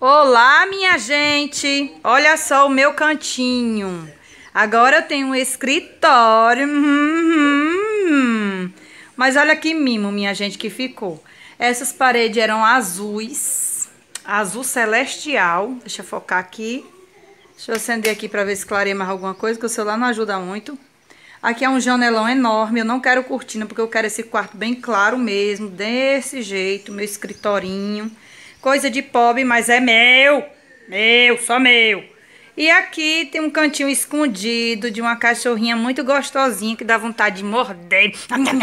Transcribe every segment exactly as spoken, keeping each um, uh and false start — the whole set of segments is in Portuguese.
Olá, minha gente! Olha só o meu cantinho. Agora eu tenho um escritório. Hum, Mas olha que mimo, minha gente, que ficou. Essas paredes eram azuis, azul celestial. Deixa eu focar aqui. Deixa eu acender aqui para ver se clareia mais alguma coisa, que o celular não ajuda muito. Aqui é um janelão enorme, eu não quero cortina, porque eu quero esse quarto bem claro mesmo, desse jeito, meu escritorinho. Coisa de pobre, mas é meu, meu, só meu. E aqui tem um cantinho escondido de uma cachorrinha muito gostosinha que dá vontade de morder.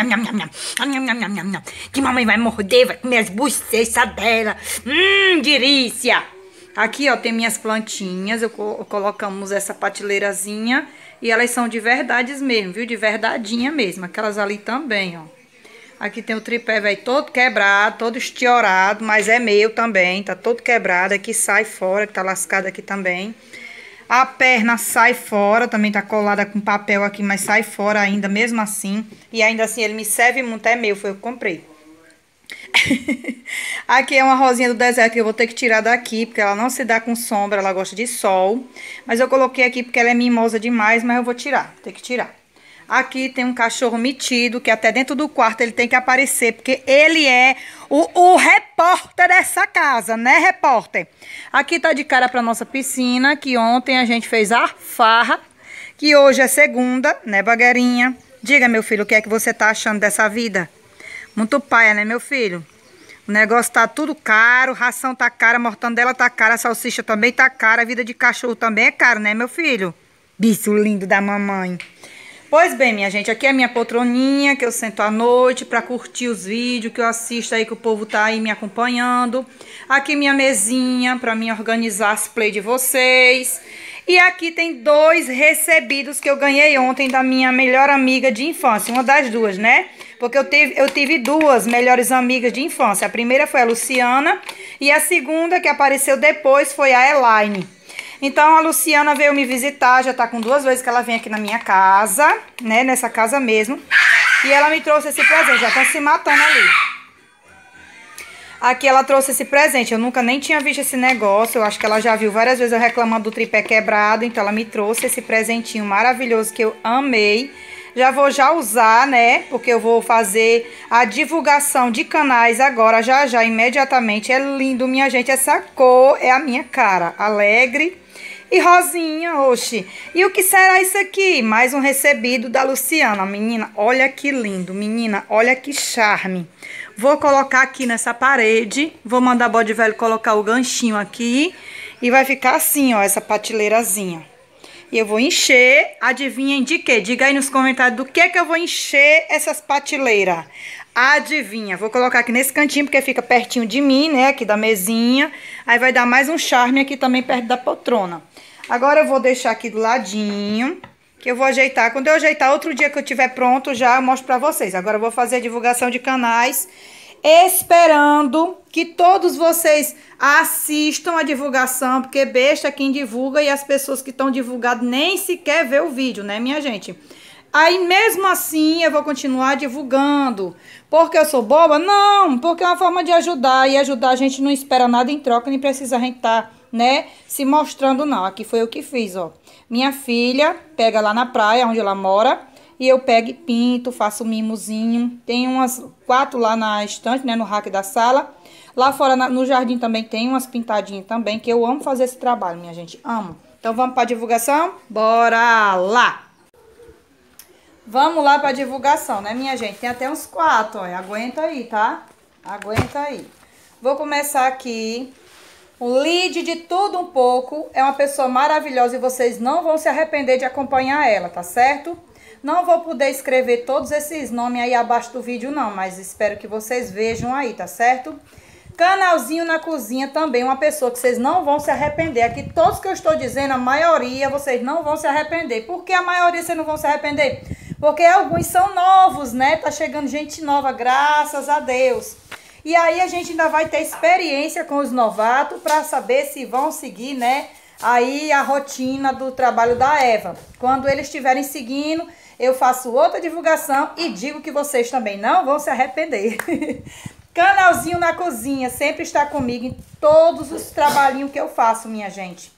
Que mamãe vai morder, vai comer as bochechas dela. Hum, delícia! Aqui, ó, tem minhas plantinhas, eu co colocamos essa prateleirazinha e elas são de verdades mesmo, viu? De verdadinha mesmo, aquelas ali também, ó. Aqui tem o tripé, velho, todo quebrado, todo estiorado, mas é meu também, tá todo quebrado. Aqui sai fora, que tá lascado aqui também. A perna sai fora, também tá colada com papel aqui, mas sai fora ainda, mesmo assim. E ainda assim ele me serve muito, é meu, foi eu que comprei. Aqui é uma rosinha do deserto que eu vou ter que tirar daqui, porque ela não se dá com sombra, ela gosta de sol. Mas eu coloquei aqui porque ela é mimosa demais, mas eu vou tirar, vou ter que tirar. Aqui tem um cachorro metido, que até dentro do quarto ele tem que aparecer, porque ele é o, o repórter dessa casa, né, repórter? Aqui tá de cara pra nossa piscina, que ontem a gente fez a farra, que hoje é segunda, né, bagueirinha? Diga, meu filho, o que é que você tá achando dessa vida? Muito paia, né, meu filho? O negócio tá tudo caro, ração tá cara, mortandela tá cara, salsicha também tá cara, a vida de cachorro também é caro, né, meu filho? Bicho lindo da mamãe. Pois bem, minha gente, aqui é a minha poltroninha, que eu sento à noite pra curtir os vídeos, que eu assisto aí, que o povo tá aí me acompanhando. Aqui minha mesinha pra mim organizar as play de vocês. E aqui tem dois recebidos que eu ganhei ontem da minha melhor amiga de infância, uma das duas, né? Porque eu tive, eu tive duas melhores amigas de infância. A primeira foi a Luciana e a segunda, que apareceu depois, foi a Elaine. Então, a Luciana veio me visitar, já tá com duas vezes que ela vem aqui na minha casa, né, nessa casa mesmo. E ela me trouxe esse presente, já tá se matando ali. Aqui ela trouxe esse presente, eu nunca nem tinha visto esse negócio, eu acho que ela já viu várias vezes eu reclamando do tripé quebrado, então ela me trouxe esse presentinho maravilhoso que eu amei. Já vou já usar, né, porque eu vou fazer a divulgação de canais agora, já já, imediatamente. É lindo, minha gente, essa cor é a minha cara, alegre e rosinha, oxe. E o que será isso aqui? Mais um recebido da Luciana, menina, olha que lindo, menina, olha que charme. Vou colocar aqui nessa parede, vou mandar a bode velho colocar o ganchinho aqui e vai ficar assim, ó, essa prateleirazinha. E eu vou encher, adivinhem de quê? Diga aí nos comentários do que que eu vou encher essas prateleiras. Adivinha, vou colocar aqui nesse cantinho, porque fica pertinho de mim, né, aqui da mesinha. Aí vai dar mais um charme aqui também perto da poltrona. Agora eu vou deixar aqui do ladinho, que eu vou ajeitar. Quando eu ajeitar, outro dia que eu tiver pronto, já eu mostro pra vocês. Agora eu vou fazer a divulgação de canais, esperando que todos vocês assistam a divulgação, porque besta quem divulga e as pessoas que estão divulgando nem sequer vê o vídeo, né, minha gente? Aí mesmo assim eu vou continuar divulgando. Porque eu sou boba? Não, porque é uma forma de ajudar, e ajudar a gente não espera nada em troca, nem precisa a gente estar, né, se mostrando não. Aqui foi o que fiz, ó. Minha filha pega lá na praia, onde ela mora, e eu pego e pinto, faço um mimozinho. Tem umas quatro lá na estante, né, no rack da sala. Lá fora na, no jardim também tem umas pintadinhas também, que eu amo fazer esse trabalho, minha gente, amo. Então vamos para a divulgação? Bora lá! Vamos lá para a divulgação, né, minha gente? Tem até uns quatro, ó. Aguenta aí, tá? Aguenta aí. Vou começar aqui. O lead de tudo um pouco é uma pessoa maravilhosa e vocês não vão se arrepender de acompanhar ela, tá certo? Não vou poder escrever todos esses nomes aí abaixo do vídeo não, mas espero que vocês vejam aí, tá certo? Canalzinho na cozinha também, uma pessoa que vocês não vão se arrepender. Aqui todos que eu estou dizendo, a maioria vocês não vão se arrepender. Por que a maioria vocês não vão se arrepender? Porque alguns são novos, né? Tá chegando gente nova, graças a Deus. E aí a gente ainda vai ter experiência com os novatos para saber se vão seguir, né, aí a rotina do trabalho da Eva. Quando eles estiverem seguindo, eu faço outra divulgação e digo que vocês também não vão se arrepender. Canalzinho na Cozinha, sempre está comigo em todos os trabalhinhos que eu faço, minha gente.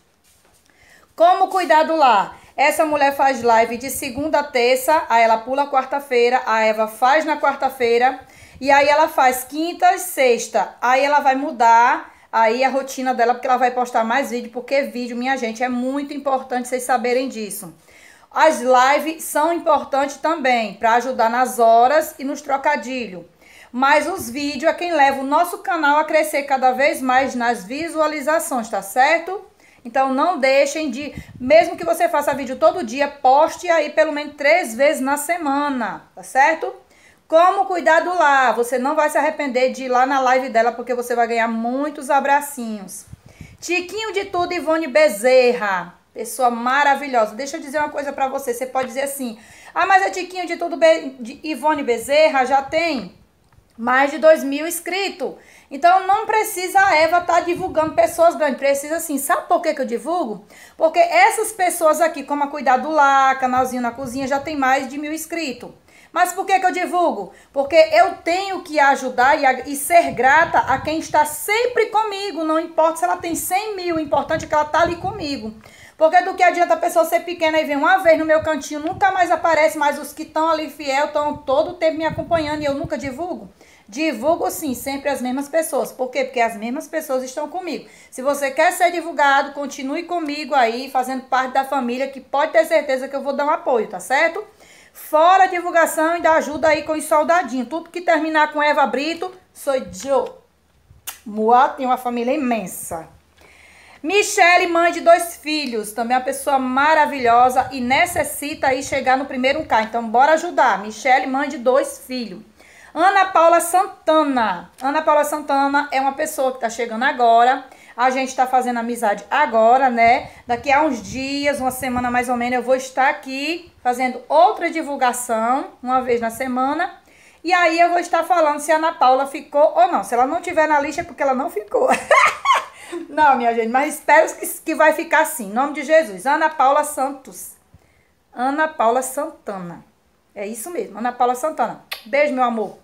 Como cuidar do lar? Essa mulher faz live de segunda a terça, aí ela pula quarta-feira, a Eva faz na quarta-feira, e aí ela faz quinta e sexta. Aí ela vai mudar aí a rotina dela, porque ela vai postar mais vídeo, porque vídeo, minha gente, é muito importante vocês saberem disso. As lives são importantes também, para ajudar nas horas e nos trocadilhos. Mas os vídeos é quem leva o nosso canal a crescer cada vez mais nas visualizações, tá certo? Então não deixem de, mesmo que você faça vídeo todo dia, poste aí pelo menos três vezes na semana, tá certo? Como cuidar do lar? Você não vai se arrepender de ir lá na live dela, porque você vai ganhar muitos abracinhos. Tiquinho de tudo, Ivone Bezerra, pessoa maravilhosa. Deixa eu dizer uma coisa pra você, você pode dizer assim, ah, mas a Tiquinho de tudo, Be de Ivone Bezerra já tem mais de dois mil inscritos. Então não precisa a Eva estar tá divulgando pessoas grandes. Precisa sim. Sabe por que que eu divulgo? Porque essas pessoas aqui, como a Cuidar do Lar, Canalzinho na Cozinha, já tem mais de mil inscritos. Mas por que que eu divulgo? Porque eu tenho que ajudar e, a, e ser grata a quem está sempre comigo. Não importa se ela tem cem mil, o importante é que ela está ali comigo. Porque do que adianta a pessoa ser pequena e vir uma vez no meu cantinho, nunca mais aparece, mas os que estão ali fiel estão todo o tempo me acompanhando e eu nunca divulgo? Divulgo sim, sempre as mesmas pessoas. Por quê? Porque as mesmas pessoas estão comigo. Se você quer ser divulgado, continue comigo aí, fazendo parte da família, que pode ter certeza que eu vou dar um apoio, tá certo? Fora a divulgação, ainda ajuda aí com os soldadinhos. Tudo que terminar com Eva Brito, sou eu. Moá tem uma família imensa. Michele, mãe de dois filhos, também uma pessoa maravilhosa e necessita aí chegar no primeiro K. Então, bora ajudar. Michele, mãe de dois filhos. Ana Paula Santana. Ana Paula Santana é uma pessoa que está chegando agora. A gente está fazendo amizade agora, né? Daqui a uns dias, uma semana mais ou menos, eu vou estar aqui fazendo outra divulgação, uma vez na semana. E aí eu vou estar falando se a Ana Paula ficou ou não. Se ela não tiver na lista é porque ela não ficou. Não, minha gente, mas espero que, que vai ficar assim. Em nome de Jesus. Ana Paula Santos. Ana Paula Santana. É isso mesmo, Ana Paula Santana. Beijo, meu amor.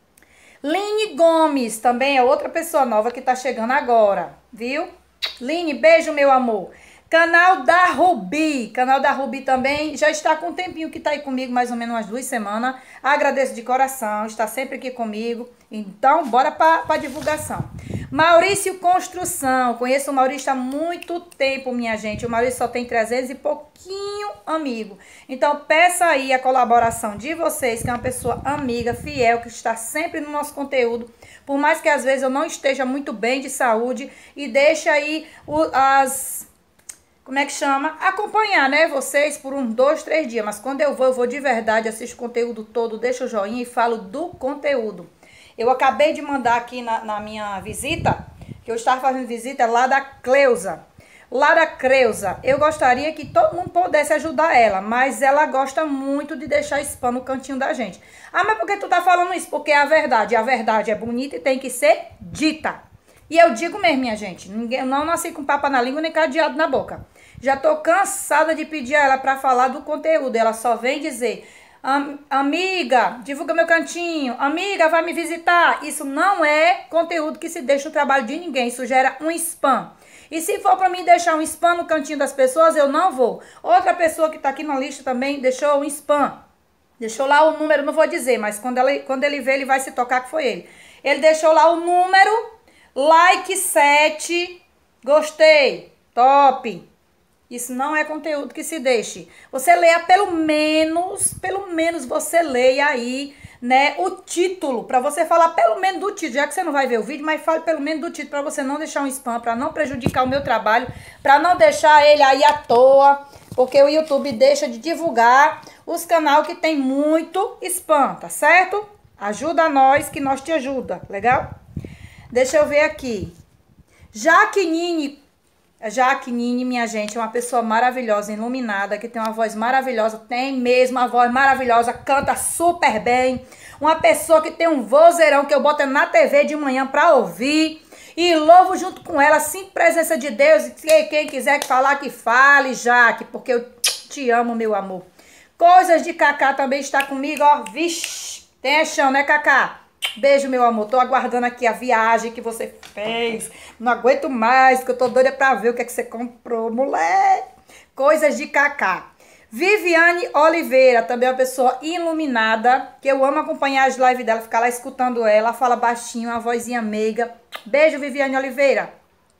Line Gomes, também é outra pessoa nova que tá chegando agora, viu? Line, beijo, meu amor. Canal da Rubi. Canal da Rubi também já está com um tempinho que tá aí comigo, mais ou menos umas duas semanas. Agradeço de coração, está sempre aqui comigo. Então, bora para a divulgação. Maurício Construção. Conheço o Maurício há muito tempo, minha gente. O Maurício só tem trezentos e pouquinho amigo. Então, peça aí a colaboração de vocês, que é uma pessoa amiga, fiel, que está sempre no nosso conteúdo. Por mais que às vezes eu não esteja muito bem de saúde. E deixa aí o, as... Como é que chama? Acompanhar, né? Vocês por uns dois, três dias. Mas quando eu vou, eu vou de verdade, assisto o conteúdo todo, deixo o joinha e falo do conteúdo. Eu acabei de mandar aqui na, na minha visita, que eu estava fazendo visita lá da Cleusa. Lá da Cleusa, eu gostaria que todo mundo pudesse ajudar ela, mas ela gosta muito de deixar spam no cantinho da gente. Ah, mas por que tu tá falando isso? Porque é a verdade. A verdade é bonita e tem que ser dita. E eu digo mesmo, minha gente, ninguém, eu não nasci com papa na língua nem cadeado na boca. Já tô cansada de pedir a ela para falar do conteúdo. Ela só vem dizer... Am, amiga, divulga meu cantinho. Amiga, vai me visitar. Isso não é conteúdo que se deixa no trabalho de ninguém. Isso gera um spam. E se for para mim deixar um spam no cantinho das pessoas, eu não vou. Outra pessoa que tá aqui na lista também deixou um spam. Deixou lá o número, não vou dizer, mas quando, ela, quando ele vê, ele vai se tocar que foi ele. Ele deixou lá o número, like sete, gostei, top. Isso não é conteúdo que se deixe. Você leia pelo menos, pelo menos você leia aí, né, o título, para você falar pelo menos do título, já que você não vai ver o vídeo, mas fale pelo menos do título, para você não deixar um spam, para não prejudicar o meu trabalho, para não deixar ele aí à toa, porque o YouTube deixa de divulgar os canais que tem muito spam, tá certo? Ajuda nós, que nós te ajuda, legal? Deixa eu ver aqui. Jaqueline Jaqueline, minha gente, é uma pessoa maravilhosa, iluminada, que tem uma voz maravilhosa, tem mesmo uma voz maravilhosa, canta super bem. Uma pessoa que tem um vozeirão que eu boto na T V de manhã pra ouvir. E louvo junto com ela, sim, presença de Deus. E quem quiser falar, que fale, Jaque, porque eu te amo, meu amor. Coisas de Cacá também está comigo, ó. Vixe, tem chão, né, Cacá? Beijo, meu amor. Tô aguardando aqui a viagem que você fez. Não aguento mais, que eu tô doida pra ver o que é que você comprou, mulher. Coisas de Cacá. Viviane Oliveira, também é uma pessoa iluminada, que eu amo acompanhar as lives dela, ficar lá escutando ela, fala baixinho, uma vozinha meiga. Beijo, Viviane Oliveira.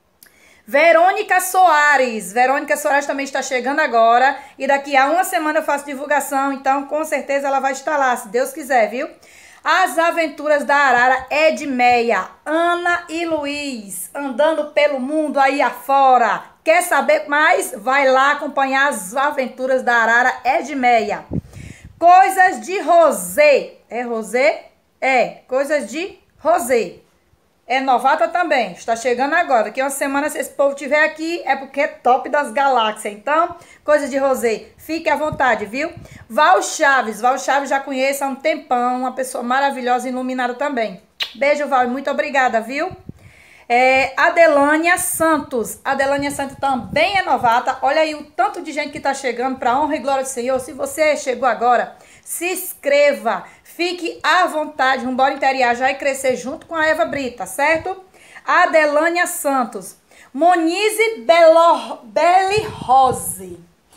Verônica Soares. Verônica Soares também está chegando agora. E daqui a uma semana eu faço divulgação. Então, com certeza, ela vai estar lá, se Deus quiser, viu? As Aventuras da Arara, Edmeia. Ana e Luiz. Andando pelo mundo aí afora. Quer saber mais? Vai lá acompanhar as Aventuras da Arara, Edmeia. Coisas de Rosê. É Rosê? É. Coisas de Rosê. É novata também, está chegando agora. Daqui uma semana, se esse povo estiver aqui, é porque é top das galáxias. Então, coisa de Rosê, fique à vontade, viu? Val Chaves, Val Chaves já conheço há um tempão, uma pessoa maravilhosa e iluminada também. Beijo, Val, muito obrigada, viu? É, Adelânia Santos, Adelânia Santos também é novata. Olha aí o tanto de gente que está chegando para a honra e glória do Senhor. Se você chegou agora, se inscreva. Fique à vontade, vamos embora interior já e crescer junto com a Eva Brita, certo? Adelânia Santos. Monize Belo, Beli Rose.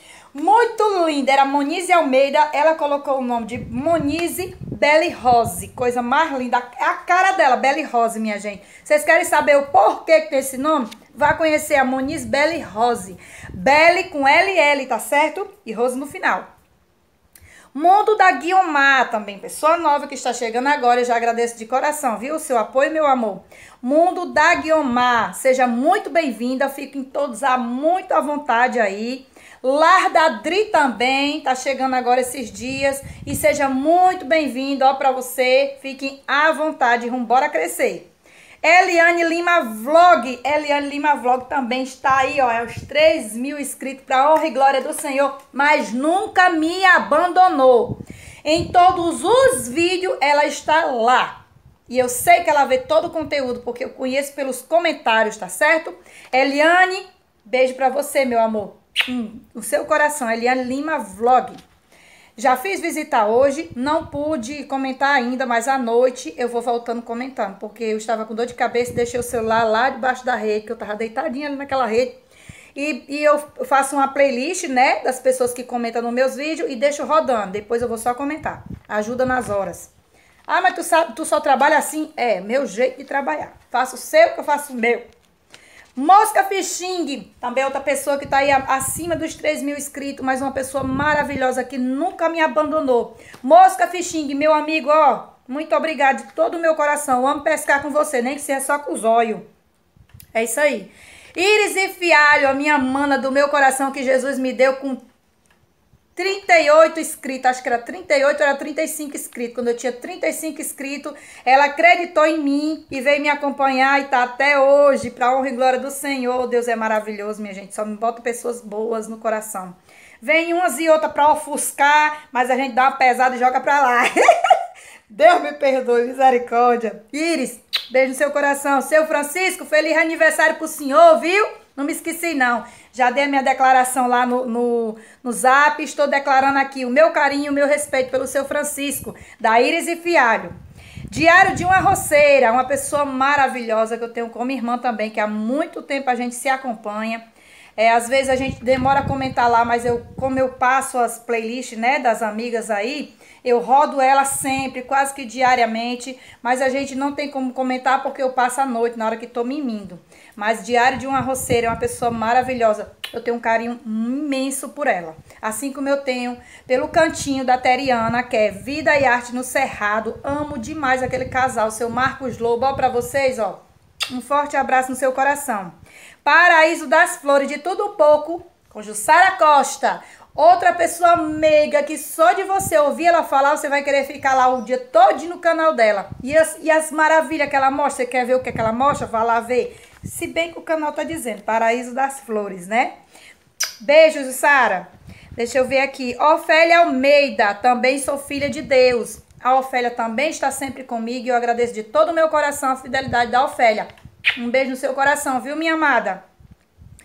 Muito linda, era Monize Almeida, ela colocou o nome de Monize Beli Rose. Coisa mais linda, é a cara dela, Beli Rose, minha gente. Vocês querem saber o porquê que tem esse nome? Vá conhecer a Monize Beli Rose. Beli com L L, tá certo? E Rose no final. Mundo da Guiomar também, pessoa nova que está chegando agora, eu já agradeço de coração, viu? O seu apoio, meu amor. Mundo da Guiomar, seja muito bem-vinda, fiquem todos à muito à vontade aí. Lar da Dri também, tá chegando agora esses dias e seja muito bem-vindo, ó, pra você, fiquem à vontade, vamos embora crescer. Eliane Lima Vlog, Eliane Lima Vlog também está aí, ó, é os três mil inscritos para honra e glória do Senhor, mas nunca me abandonou. Em todos os vídeos ela está lá. E eu sei que ela vê todo o conteúdo, porque eu conheço pelos comentários, tá certo? Eliane, beijo para você, meu amor. Hum, no seu coração, Eliane Lima Vlog. Já fiz visitar hoje, não pude comentar ainda, mas à noite eu vou voltando comentando, porque eu estava com dor de cabeça e deixei o celular lá debaixo da rede, que eu estava deitadinha ali naquela rede. E, e eu faço uma playlist, né, das pessoas que comentam nos meus vídeos e deixo rodando, depois eu vou só comentar. Ajuda nas horas. Ah, mas tu, sabe, tu só trabalha assim? É, meu jeito de trabalhar. Faço o seu que eu faço o meu. Mosca Fishing, também outra pessoa que tá aí acima dos três mil inscritos, mas uma pessoa maravilhosa que nunca me abandonou. Mosca Fishing, meu amigo, ó, muito obrigado de todo o meu coração. Eu amo pescar com você, nem que seja só com os olhos. É isso aí. Iris e Fialho, a minha mana do meu coração que Jesus me deu com trinta e oito inscritos, acho que era trinta e oito, era trinta e cinco inscritos. Quando eu tinha trinta e cinco inscritos, ela acreditou em mim e veio me acompanhar e tá até hoje, pra honra e glória do Senhor. Deus é maravilhoso, minha gente, só me bota pessoas boas no coração. Vem umas e outras pra ofuscar, mas a gente dá uma pesada e joga pra lá. Deus me perdoe, misericórdia. Iris, beijo no seu coração. Seu Francisco, feliz aniversário pro senhor, viu? Não me esqueci, não. Já dei a minha declaração lá no, no, no Zap. Estou declarando aqui o meu carinho e o meu respeito pelo seu Francisco, da Iris e Fialho. Diário de uma Roceira, uma pessoa maravilhosa que eu tenho como irmã também, que há muito tempo a gente se acompanha. É, às vezes a gente demora a comentar lá, mas eu, como eu passo as playlists, né, das amigas aí, eu rodo ela sempre, quase que diariamente, mas a gente não tem como comentar porque eu passo a noite, na hora que tô mimindo. Mas Diário de uma Roceira é uma pessoa maravilhosa, eu tenho um carinho imenso por ela. Assim como eu tenho pelo cantinho da Teriana, que é Vida e Arte no Cerrado, amo demais aquele casal, seu Marcos Lobo, ó pra vocês, ó, um forte abraço no seu coração. Paraíso das Flores, de tudo um pouco, com Jussara Costa. Outra pessoa meiga que só de você ouvir ela falar, você vai querer ficar lá o dia todo no canal dela. E as, e as maravilhas que ela mostra, você quer ver o que, é que ela mostra? Vai lá ver. Se bem que o canal tá dizendo, Paraíso das Flores, né? Beijo, Jussara. Deixa eu ver aqui. Ofélia Almeida, também sou filha de Deus. A Ofélia também está sempre comigo e eu agradeço de todo o meu coração a fidelidade da Ofélia. Um beijo no seu coração, viu, minha amada?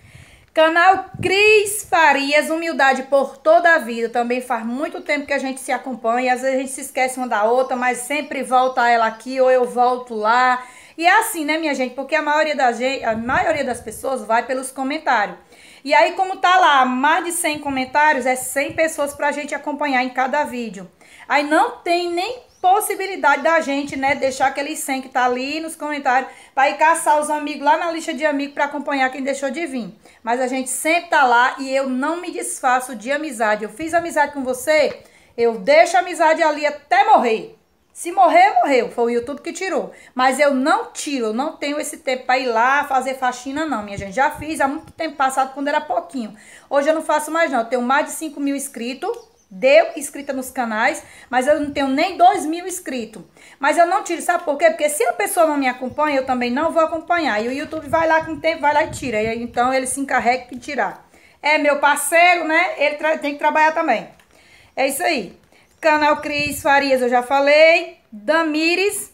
Canal Cris Farias, humildade por toda a vida. Também faz muito tempo que a gente se acompanha. Às vezes a gente se esquece uma da outra, mas sempre volta ela aqui ou eu volto lá. E é assim, né, minha gente? Porque a maioria, da gente, a maioria das pessoas vai pelos comentários. E aí, como tá lá mais de cem comentários, é cem pessoas pra gente acompanhar em cada vídeo. Aí não tem nem possibilidade da gente, né, deixar aqueles cem que tá ali nos comentários para ir caçar os amigos lá na lista de amigos para acompanhar quem deixou de vir. Mas a gente sempre tá lá e eu não me desfaço de amizade. Eu fiz amizade com você, eu deixo a amizade ali até morrer. Se morrer, morreu. Foi o YouTube que tirou. Mas eu não tiro, eu não tenho esse tempo para ir lá fazer faxina não, minha gente. Já fiz há muito tempo passado, quando era pouquinho. Hoje eu não faço mais não, eu tenho mais de cinco mil inscritos. Deu inscrita nos canais, mas eu não tenho nem dois mil inscritos. Mas eu não tiro, sabe por quê? Porque se a pessoa não me acompanha, eu também não vou acompanhar. E o YouTube vai lá com o tempo, vai lá e tira. E, então ele se encarrega de tirar. É meu parceiro, né? Ele tem que trabalhar também. É isso aí. Canal Cris Farias, eu já falei. Damires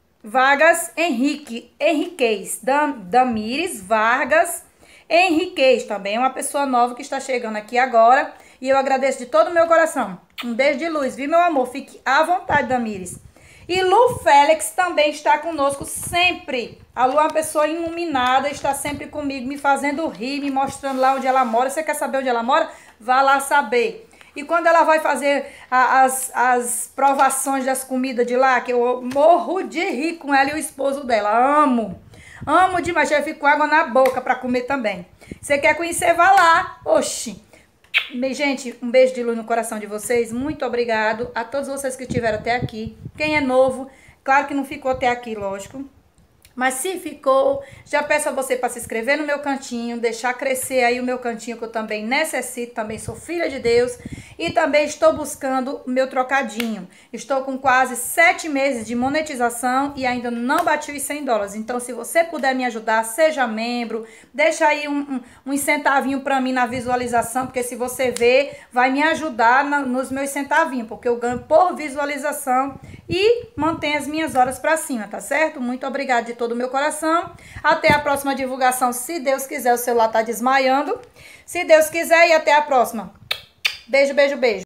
Vargas Henrique. Henriquez. Dam, Damires Vargas Henriquez. Também é uma pessoa nova que está chegando aqui agora. E eu agradeço de todo o meu coração. Um beijo de luz, viu, meu amor? Fique à vontade, Damires. E Lu Félix também está conosco sempre. A Lu é uma pessoa iluminada, está sempre comigo, me fazendo rir, me mostrando lá onde ela mora. Você quer saber onde ela mora? Vá lá saber. E quando ela vai fazer a, as, as provações das comidas de lá, que eu morro de rir com ela e o esposo dela. Amo. Amo demais. Já fico com água na boca para comer também. Você quer conhecer? Vá lá. Oxi. Gente, um beijo de luz no coração de vocês. Muito obrigado a todos vocês que estiveram até aqui. Quem é novo, claro que não ficou até aqui, lógico. Mas se ficou, já peço a você para se inscrever no meu cantinho, deixar crescer aí o meu cantinho, que eu também necessito, também sou filha de Deus. E também estou buscando o meu trocadinho. Estou com quase sete meses de monetização e ainda não bati os cem dólares. Então, se você puder me ajudar, seja membro, deixa aí um, um, um centavinho para mim na visualização, porque se você ver, vai me ajudar na, nos meus centavinhos, porque eu ganho por visualização e mantenho as minhas horas para cima, tá certo? Muito obrigada de todo o meu coração. Até a próxima divulgação, se Deus quiser. O celular tá desmaiando. Se Deus quiser, e até a próxima. Beijo, beijo, beijo.